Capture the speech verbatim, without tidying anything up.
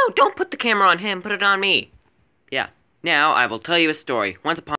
don't put the camera on him. Put it on me. Yeah. Now I will tell you a story. Once upon